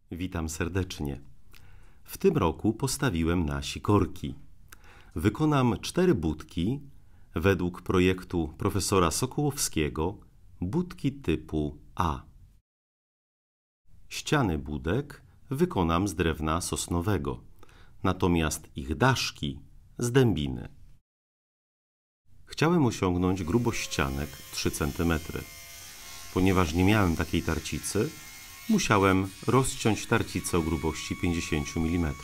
Witam serdecznie. W tym roku postawiłem na sikorki. Wykonam 4 budki według projektu profesora Sokołowskiego, budki typu A. Ściany budek wykonam z drewna sosnowego, natomiast ich daszki z dębiny. Chciałem osiągnąć grubość ścianek 3 cm. Ponieważ nie miałem takiej tarcicy, musiałem rozciąć tarcicę o grubości 50 mm.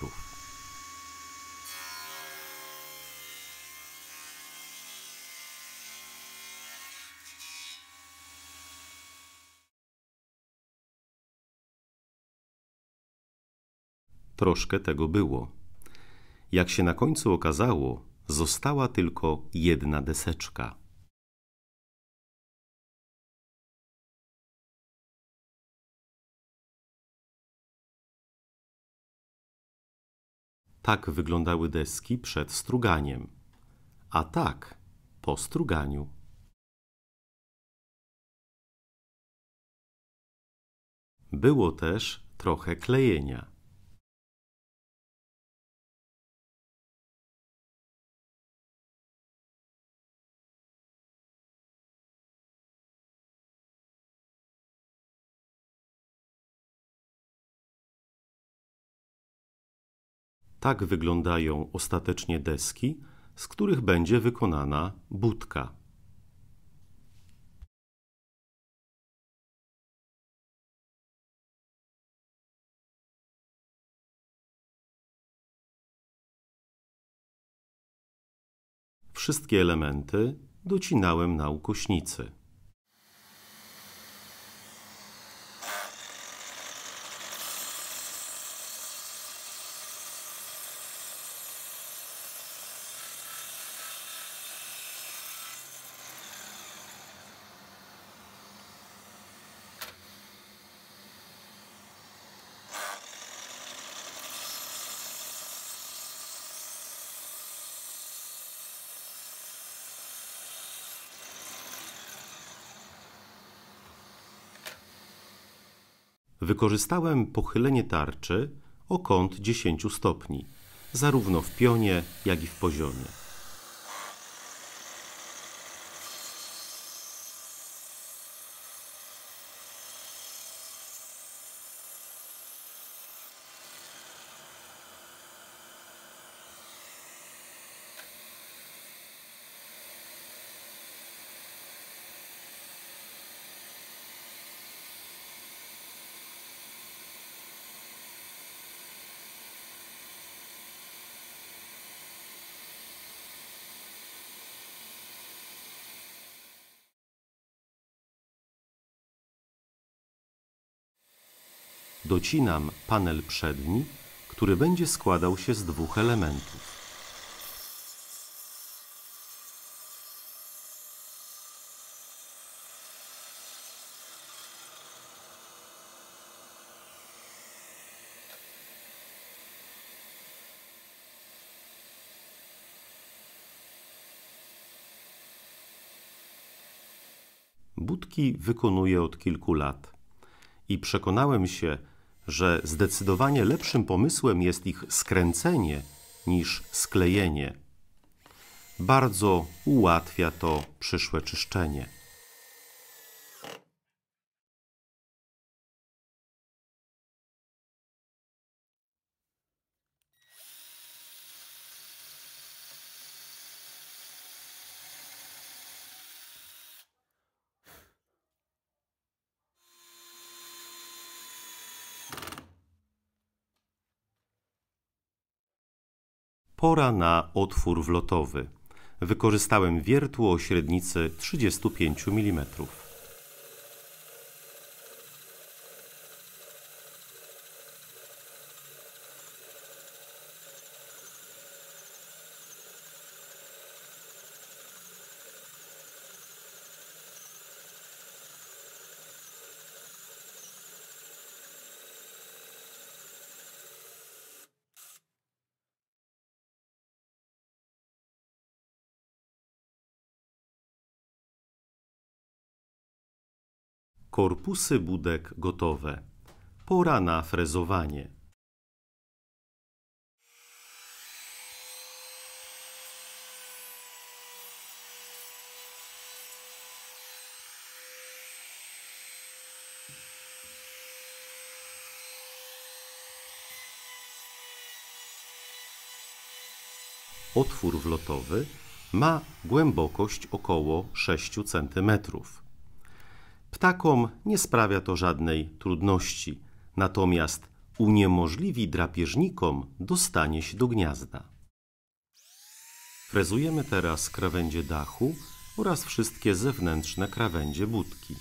Troszkę tego było. Jak się na końcu okazało, została tylko jedna deseczka. Tak wyglądały deski przed struganiem, a tak po struganiu. Było też trochę klejenia. Tak wyglądają ostatecznie deski, z których będzie wykonana budka. Wszystkie elementy docinałem na ukośnicy. Wykorzystałem pochylenie tarczy o kąt 10 stopni, zarówno w pionie, jak i w poziomie. Docinam panel przedni, który będzie składał się z 2 elementów. Budki wykonuję od kilku lat i przekonałem się, że zdecydowanie lepszym pomysłem jest ich skręcenie niż sklejenie. Bardzo ułatwia to przyszłe czyszczenie. Pora na otwór wlotowy. Wykorzystałem wiertło o średnicy 35 mm. Korpusy budek gotowe. pora na frezowanie. Otwór wlotowy ma głębokość około 6 cm. Ptakom nie sprawia to żadnej trudności, natomiast uniemożliwi drapieżnikom dostanie się do gniazda. Frezujemy teraz krawędzie dachu oraz wszystkie zewnętrzne krawędzie budki.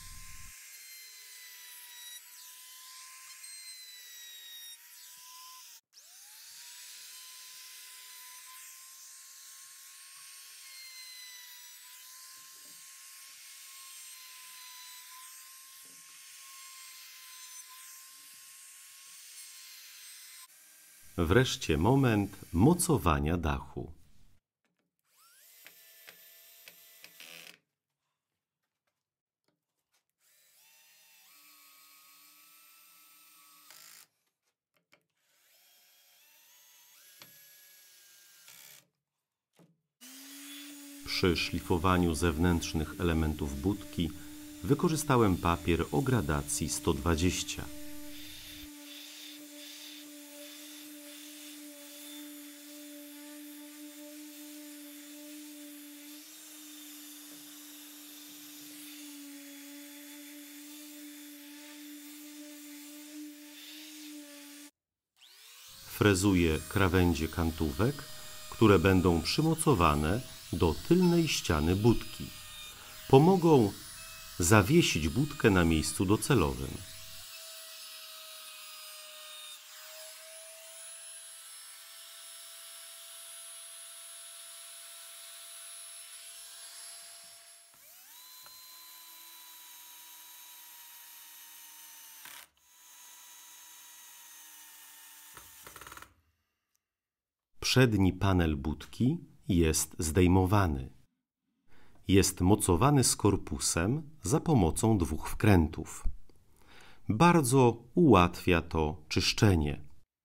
Wreszcie moment mocowania dachu. Przy szlifowaniu zewnętrznych elementów budki wykorzystałem papier o gradacji 120. Frezuję krawędzie kantówek, które będą przymocowane do tylnej ściany budki. Pomogą zawiesić budkę na miejscu docelowym. Przedni panel budki jest zdejmowany. Jest mocowany z korpusem za pomocą 2 wkrętów. Bardzo ułatwia to czyszczenie.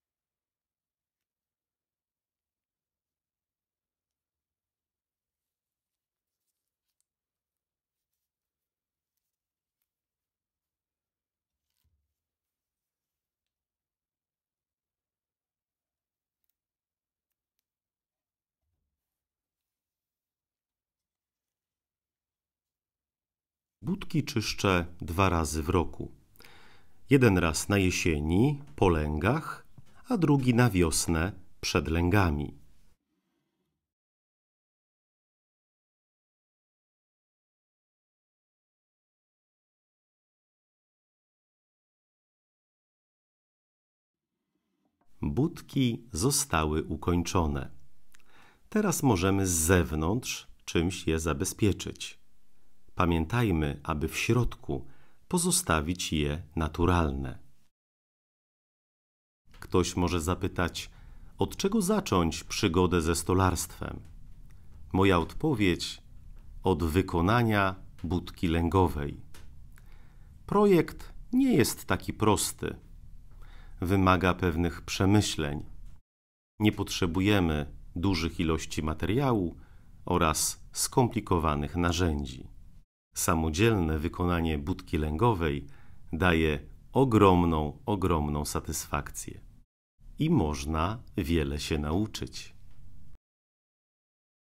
Budki czyszczę 2 razy w roku. Jeden raz na jesieni, po lęgach, a drugi na wiosnę, przed lęgami. Budki zostały ukończone. Teraz możemy z zewnątrz czymś je zabezpieczyć. Pamiętajmy, aby w środku pozostawić je naturalne. Ktoś może zapytać, od czego zacząć przygodę ze stolarstwem? Moja odpowiedź: od wykonania budki lęgowej. Projekt nie jest taki prosty. Wymaga pewnych przemyśleń. Nie potrzebujemy dużych ilości materiału oraz skomplikowanych narzędzi. Samodzielne wykonanie budki lęgowej daje ogromną satysfakcję. I można wiele się nauczyć.